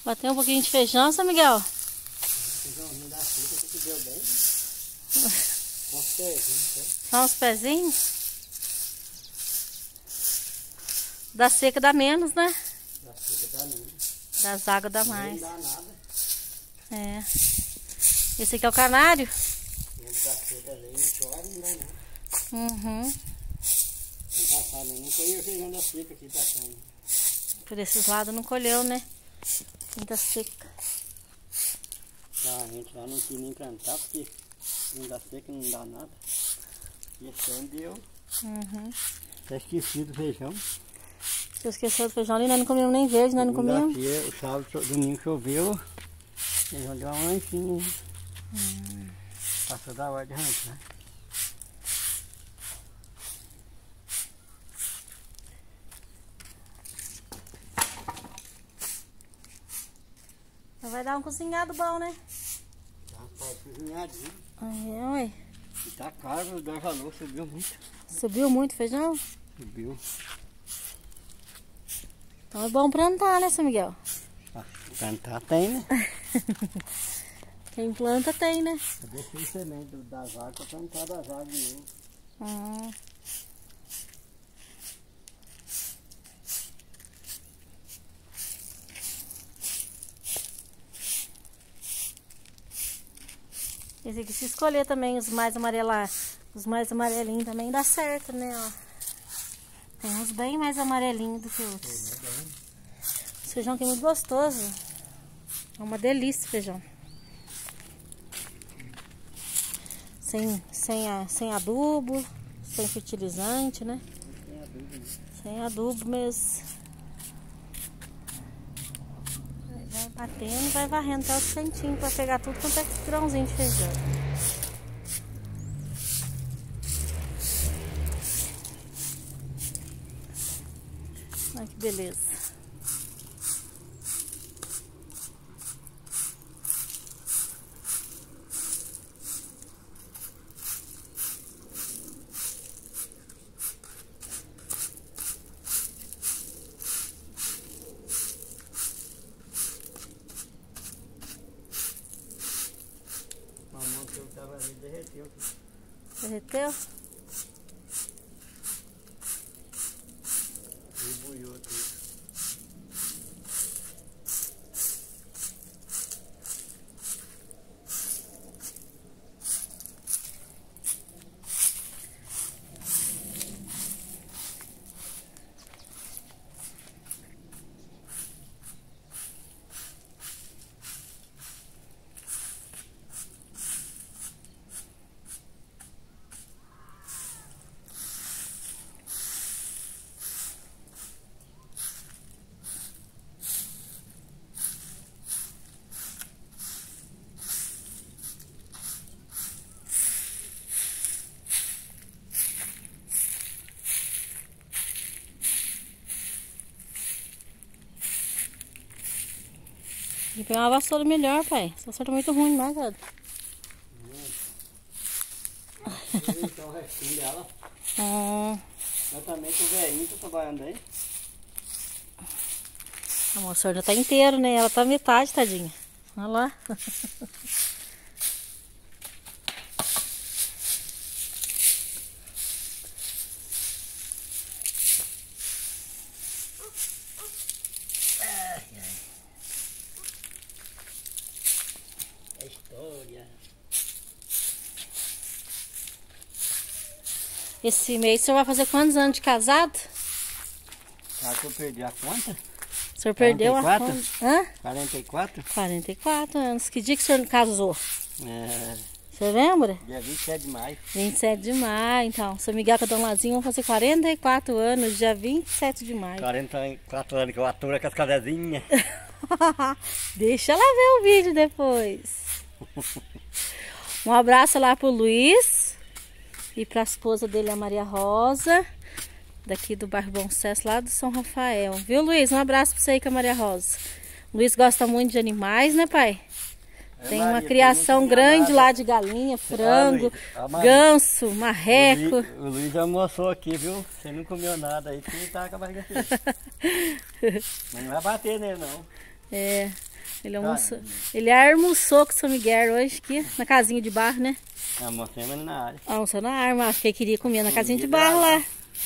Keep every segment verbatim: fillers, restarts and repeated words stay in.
Bateu um pouquinho de feijão, São Miguel? Feijãozinho da seca que deu bem. Com os pezinhos, né? Só uns pezinhos? Da seca dá menos, né? Da seca dá menos. Das águas dá mais. Não dá nada. É. Esse aqui é o canário? Dentro da seca vem, não chove, não dá nada. Uhum. Não passar nem, não colheu o feijão da seca aqui passando. Por esses lados não colheu, né? Muita seca. Tá, a gente lá não quis nem plantar, porque não dá seca, não dá nada. E esse ano deu. Uhum. Tá esquecido o feijão. Você esqueceu do feijão ali, nós não comemos nem verde, nós não comemos. O sábado, domingo choveu, o feijão deu uma manchinha. Hum. Passou da hora de arrancar. Vai dar um cozinhado bom, né? Tá, pode cozinhadinho. É, ué. E tá caro, o dólar valor subiu muito. Subiu muito o feijão? Subiu. Então é bom plantar, né, São Miguel? Ah, plantar tem, né? Quem planta tem, né? Eu deixei semente das águas para plantar das águas de novo. Hum. Esse aqui, se escolher também os mais amarelados, os mais amarelinhos também dá certo, né? Ó. Tem uns bem mais amarelinhos do que outros. Esse feijão aqui é muito gostoso. É uma delícia o feijão. Sem, sem, a, sem adubo, sem fertilizante, né? Sem adubo, né? Sem adubo mesmo. Vai batendo e vai varrendo até os cantinhos para pegar tudo quanto é grãozinho de feijão. Olha que beleza. A mão que eu tava ali derreteu. Derreteu? E buiou tudo. Tem que pegar uma vassoura melhor, pai. Essa vassoura tá muito ruim demais, cara. Então, o restinho dela. Hum. Eu também tô velhinho, tô trabalhando aí. A vassoura já tá inteira, né? Ela tá metade, tadinha. Olha lá. É história. Esse mês o senhor vai fazer quantos anos de casado? Será que eu perdi a conta? O senhor perdeu quarenta e a quatro? conta? Hã? quarenta e quatro? quarenta e quatro anos. Que dia que o senhor casou? É, Você lembra? dia vinte e sete de maio. vinte e sete de maio, então. São Miguel com a Dona Lazinha vão fazer quarenta e quatro anos, dia vinte e sete de maio. quarenta e quatro anos que eu aturo com as cadezinhas. Deixa ela ver o vídeo depois. Um abraço lá pro Luiz e pra esposa dele, a Maria Rosa, daqui do bairro Bom Sucesso, lá do São Rafael. Viu, Luiz? Um abraço pra você aí com a Maria Rosa. O Luiz gosta muito de animais, né, pai? É, Tem Maria, uma tem criação muito grande nada. lá de galinha, frango, Ah, Luiz, a Maria. ganso, marreco. O Luiz, o Luiz almoçou aqui, viu? Você não comeu nada aí, porque ele tá com a barriga cheia. Mas não vai bater nele, não. É, ele almoçou. Ele almoçou com o São Miguel hoje aqui, na casinha de barro, né? Almoçamos na área. Almoçou na arma, acho que ele queria comer na casinha de barro lá.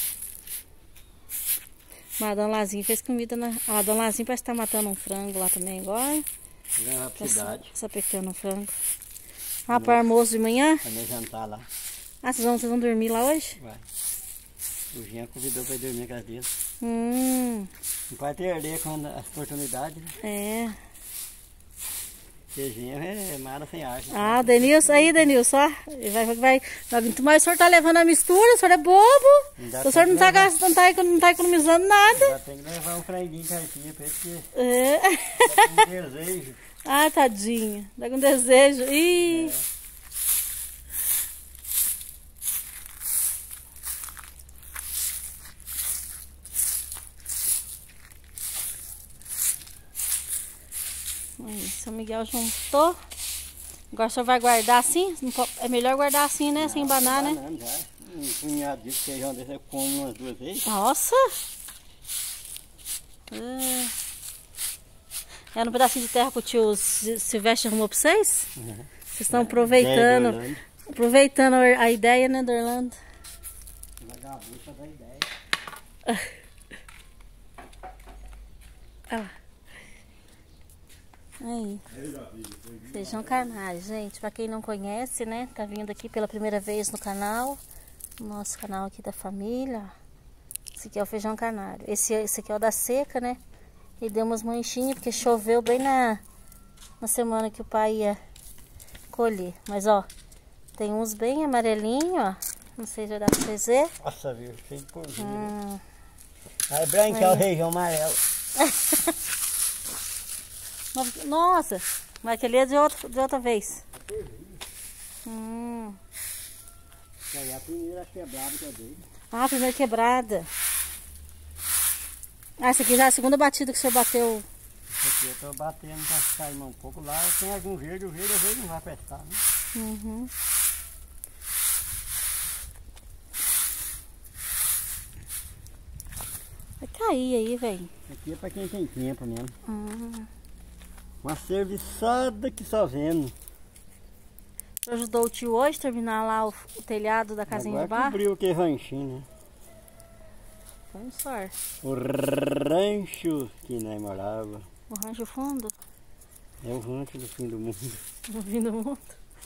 Mas a Dona Lazinha fez comida na... A Dona Lazinha parece que tá matando um frango lá também agora. Leva pra cidade. Só pecando um frango. Ah, para almoço de manhã? Pra nós jantar lá. Ah, vocês vão, vocês vão dormir lá hoje? Vai. O Jean convidou pra ir dormir com as vezes. Hum. Não pode perder quando as oportunidades, né? É. Porque Jean é mara sem arte. Ah, Denilson, aí Denilson, ó. Vai, vai, vai. Mas o senhor tá levando a mistura, o senhor é bobo. O senhor não tá, gastando, não, tá, não tá economizando nada. Já tem que levar um franguinho cartinha pra ele, porque é. tá com desejo. Ah, tadinho. Tá com desejo. Ih. É. Aí, São Miguel juntou. Agora o senhor vai guardar assim? É melhor guardar assim, né? Não, sem banar, né? Banando, já. Um punhado de feijão desse eu como umas duas vezes. Nossa! É, é no pedacinho de terra que o tio Silvestre arrumou pra vocês? Uhum. Vocês estão aproveitando. Aproveitando a ideia, né, do Orlando? Vagabucha da ideia. Olha lá. Aí, feijão carnário, gente, pra quem não conhece, né, tá vindo aqui pela primeira vez no canal, no nosso canal aqui da família, esse aqui é o feijão carnário, esse, esse aqui é o da seca, né, e deu umas manchinhas porque choveu bem na, na semana que o pai ia colher, mas ó, tem uns bem amarelinhos, ó, não sei se vai dar pra vocês verem. Nossa, viu, cheio de porzinho. Hum. Aí branco é o feijão amarelo. Nossa, mas aquele é de, outro, de outra vez. Hum. Aí a primeira quebrada que eu dei. Ah, a primeira quebrada. Ah, essa aqui já é a segunda batida que o senhor bateu. Essa aqui eu tô batendo pra sair um pouco lá. Tem algum verde, o verde às vezes não vai prestar, né? Uhum. Vai cair aí, velho. Aqui é pra quem tem tempo mesmo. Hum. Uma serviçada que só vendo. O senhor ajudou o tio hoje a terminar lá o, o telhado da casinha Agora de barro? cobriu aquele ranchinho, né? Vamos sorte. O rancho que nós morava. O rancho fundo? É o rancho do fim do mundo. Do fim do mundo.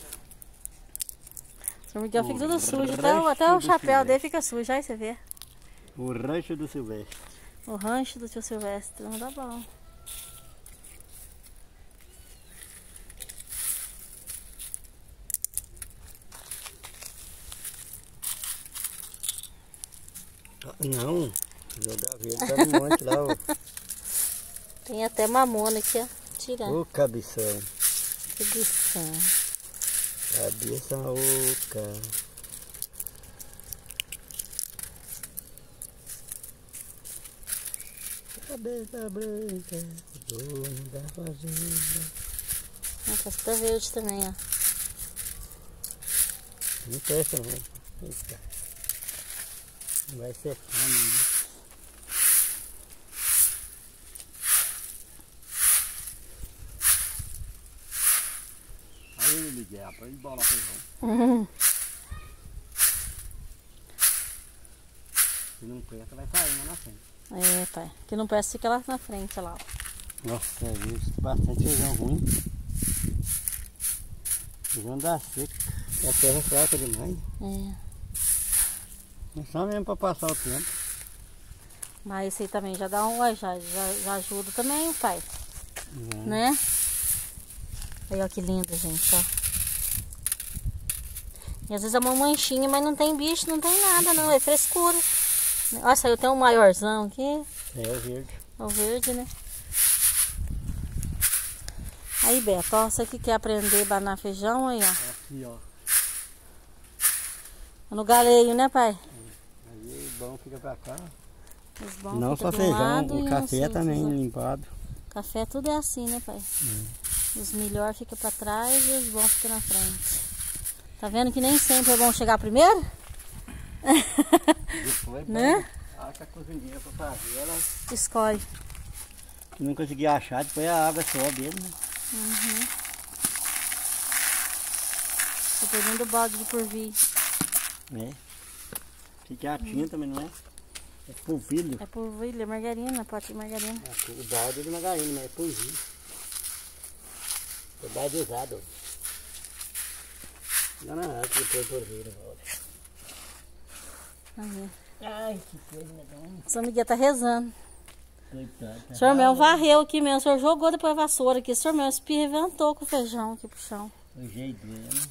O senhor Miguel fica tudo sujo. Até, o, até o chapéu dele fica sujo. Aí você vê. O rancho do Silvestre. O rancho do tio Silvestre. Não dá bom. Não, jogar verde tá um monte lá, ó. Tem até mamona aqui, ó. Tirando. Ô cabeção. Cabeção. Cabeça oca. Cabeça branca, dono da fazenda. Nossa, tá verde também, ó. Não presta não. Eita. Não vai ser fome, né? Aí eu liguei, pra embolar feijão. Uhum. Se não presta, vai sair lá na frente. É, pai. Que não presta, fica lá na frente, olha lá. Nossa, viu? Bastante feijão ruim. Feijão da seca. A terra é fraca demais. É. É só mesmo para passar o tempo. Mas esse aí também já dá um. Já, já, já ajuda também, pai. É. Né? Aí, ó, que lindo, gente, ó. E às vezes é uma manchinha, mas não tem bicho, não tem nada, não. É frescura. Olha, saiu até um maiorzão aqui. É o verde. É o verde, né? Aí, Beto, ó, você que quer aprender a banar feijão, aí, ó. Aqui, ó. No galeio, né, pai? Aí o bom fica pra cá. Os bons não só feijão, o café também limpado. Café tudo é assim, né, pai? Hum. Os melhores ficam pra trás e os bons ficam na frente. Tá vendo que nem sempre é bom chegar primeiro? Depois, né? Acha a cozinheira pra fazer, ela escolhe. Não consegui achar, depois a água sobe mesmo, né? Uhum. Tô pegando o balde de porvir. É. Fica a tinta também, não é? É polvilho. É polvilho, é margarina, pote de margarina. Ah, o balde é de margarina, mas é polvilho. É balde usado. Não, não, é que depois polvilho. Aí. Ai, que coisa medonha. São Miguel tá rezando. Coitado. O senhor mesmo varreu aqui mesmo, o senhor jogou depois a vassoura aqui. O senhor mesmo reventou com o feijão aqui pro chão. O jeito mesmo.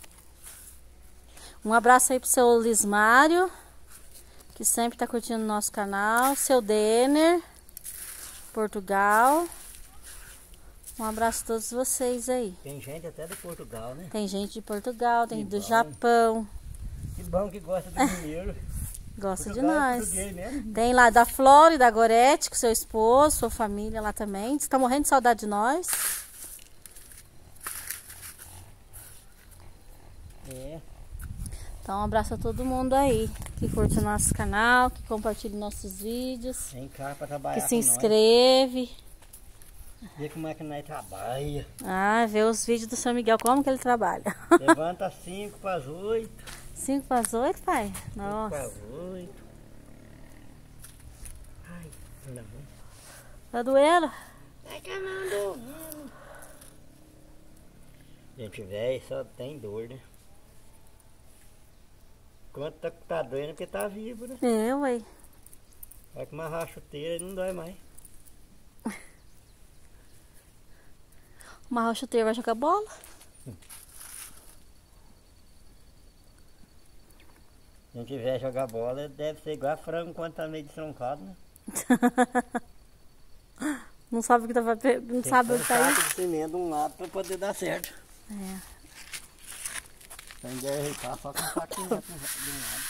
Um abraço aí pro seu Lismário, que sempre tá curtindo o nosso canal. Seu Denner, Portugal. Um abraço a todos vocês aí. Tem gente até de Portugal, né? Tem gente de Portugal, tem Que do bom. Japão. Que bom que gosta do mineiro. Gosta de Portugal é nós. português mesmo. Tem lá da Flórida, da Gorete, com seu esposo, sua família lá também. Você tá morrendo de saudade de nós. É. Então um abraço a todo mundo aí que curte o nosso canal, que compartilha nossos vídeos, Vem cá pra trabalhar que se com nós. inscreve. Vê como é que nós trabalha. Ah, vê os vídeos do seu Miguel, como que ele trabalha. Levanta às cinco para as oito. cinco para as oito, pai? cinco para Nossa. as oito. Ai, ainda bem. Tá doendo? Ai, que não dormindo. Gente velho só tem dor, né? Quanto tá, tá doendo porque tá vivo, né? É, ué. Vai com uma rachuteira e não dói mais. O Marro Chuteiro vai jogar bola? Se não tiver jogar bola, deve ser igual a frango quando tá meio destroncado, né? Não sabe o que tá não Tem sabe que o que pôr tá um aí. saco de cimento de um lado pra poder dar certo. É. Tem que arrecar só com um saco de cimento de um lado.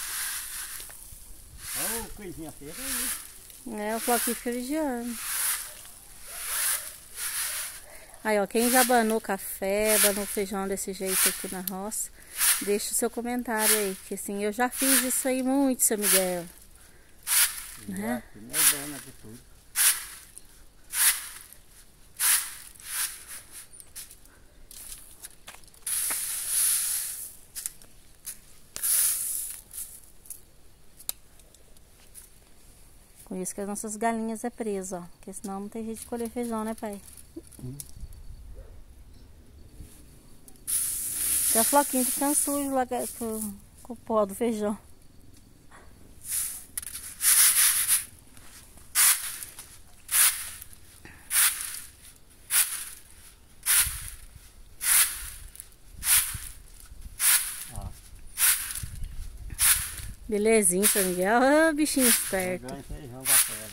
Ô, coisinha feia aí. É, o Floquinho fica vigiando. Aí, ó, quem já banou café, banou feijão desse jeito aqui na roça, deixa o seu comentário aí, que assim, eu já fiz isso aí muito, seu Miguel. Né? Não é dona de tudo. Com isso que as nossas galinhas é presa, ó. Porque senão não tem jeito de colher feijão, né, pai? Hum. Tem a Floquinha ficando sujo lá com, com o pó do feijão. Ó. Belezinha, seu Miguel. Ah, bichinho esperto. Jogando feijão pra fora.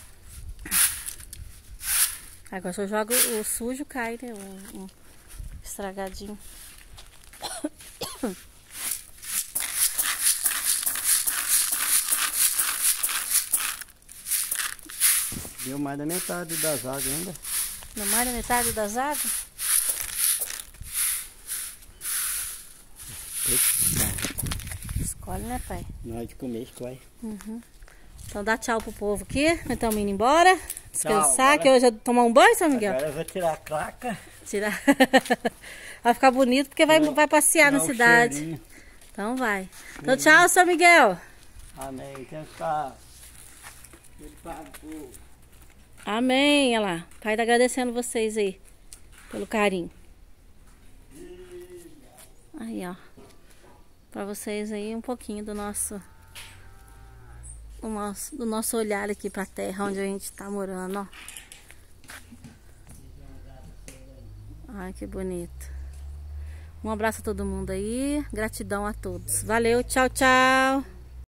Agora se eu jogo o sujo, cai, né? Um, um estragadinho. Deu mais da metade das águas ainda. No mais da metade das águas? Escolhe, né, pai? Na hora de comer, escolhe. Uhum. Então dá tchau pro povo aqui. Nós estamos indo embora. Descansar, Tchau, agora... que hoje é tomar um banho, São Miguel? Agora eu vou tirar a claca. Tirar. Vai ficar bonito porque vai, Não, vai passear na um cidade. Cheirinho. Então vai. Então tchau, São Miguel. Amém. Tem que ficar. Ele paga por. Amém. Olha lá. O pai tá agradecendo vocês aí pelo carinho. Aí, ó. Pra vocês aí um pouquinho do nosso, do nosso, do nosso olhar aqui pra terra onde a gente tá morando, ó. Ai, que bonito. Um abraço a todo mundo aí. Gratidão a todos. Valeu, tchau, tchau.